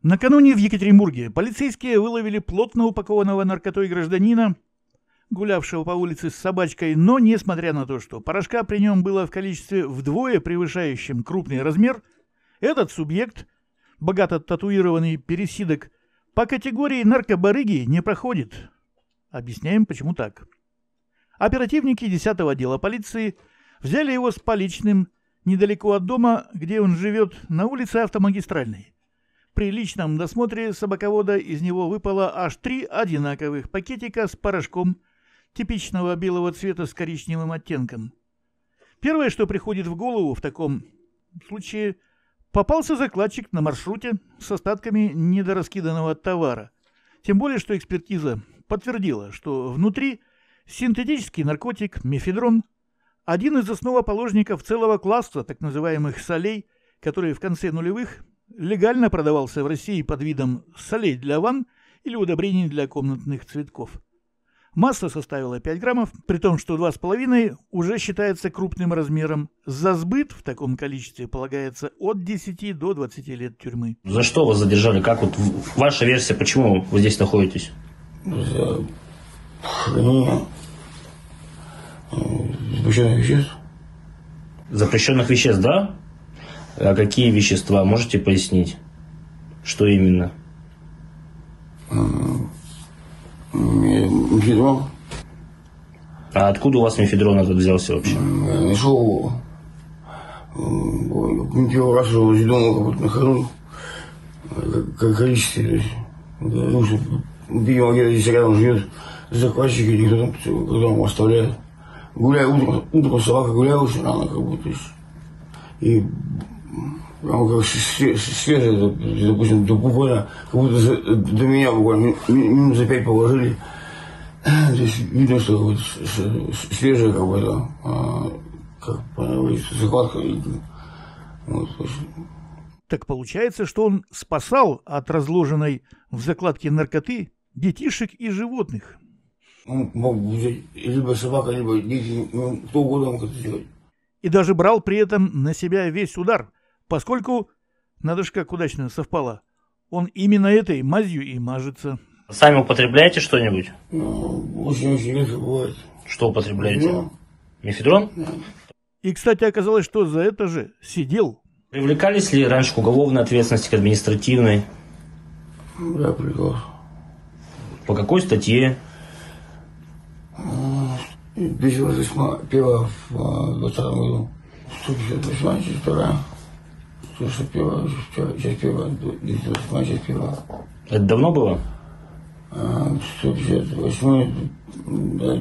Накануне в Екатеринбурге полицейские выловили плотно упакованного наркотой гражданина, гулявшего по улице с собачкой, но, несмотря на то, что порошка при нем было в количестве вдвое превышающем крупный размер, этот субъект, богато татуированный пересидок, по категории наркобарыги не проходит. Объясняем, почему так. Оперативники 10-го отдела полиции взяли его с поличным недалеко от дома, где он живет, на улице Автомагистральной. При личном досмотре собаковода из него выпало аж 3 одинаковых пакетика с порошком типичного белого цвета с коричневым оттенком. Первое, что приходит в голову в таком случае, попался закладчик на маршруте с остатками недораскиданного товара. Тем более, что экспертиза подтвердила, что внутри синтетический наркотик мефедрон, один из основоположников целого класса так называемых солей, которые в конце нулевых легально продавался в России под видом солей для ванн или удобрений для комнатных цветков. Масса составила 5 граммов, при том, что 2,5 уже считается крупным размером. За сбыт в таком количестве полагается от 10 до 20 лет тюрьмы. За что вас задержали? Как вот ваша версия, почему вы здесь находитесь? За хранение запрещенных веществ. Запрещенных веществ, да? А какие вещества? Можете пояснить? Что именно? Мефедрон. А откуда у вас мефедрон этот взялся вообще? Я нашел первый раз его из дома нахожу, как количество. Видимо, где-то здесь рядом живет закладчик или кто-то, когда он оставляет. Гуляю утром собака гуляет очень рано, как будто. И прям как свежее, допустим, буквально, как будто до меня буквально минут за 5 положили. Здесь видно, что вот свежее, как бы, да, как закладка. Вот. Так получается, что он спасал от разложенной в закладке наркоты детишек и животных. Он мог взять либо собака, либо дети, кто угодно мог это сделать. И даже брал при этом на себя весь удар, поскольку, надо ж как удачно совпало, он именно этой мазью и мажется. Сами употребляете что-нибудь? Очень-очень редко бывает. Что употребляете? Мефедрон? Да. И, кстати, оказалось, что за это же сидел. Привлекались ли раньше к уголовной ответственности, к административной? Да, привлекался. По какой статье? 281 в 2020 году. 158, часть 2. 161, часть 1. 228, часть 1. Это давно было? 158, да,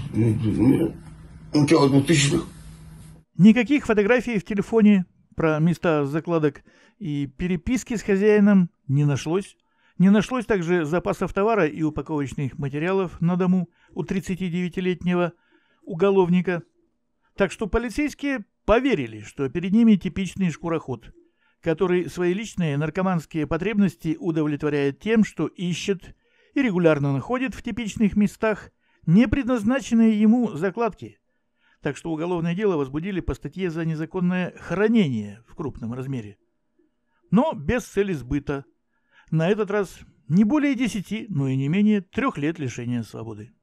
начало 2000-х. Никаких фотографий в телефоне про места закладок и переписки с хозяином не нашлось. Не нашлось также запасов товара и упаковочных материалов на дому у 39-летнего уголовника. Так что полицейские поверили, что перед ними типичный шкуроход, который свои личные наркоманские потребности удовлетворяет тем, что ищет и регулярно находит в типичных местах не предназначенные ему закладки. Так что уголовное дело возбудили по статье за незаконное хранение в крупном размере. Но без цели сбыта. На этот раз не более 10, но и не менее 3 лет лишения свободы.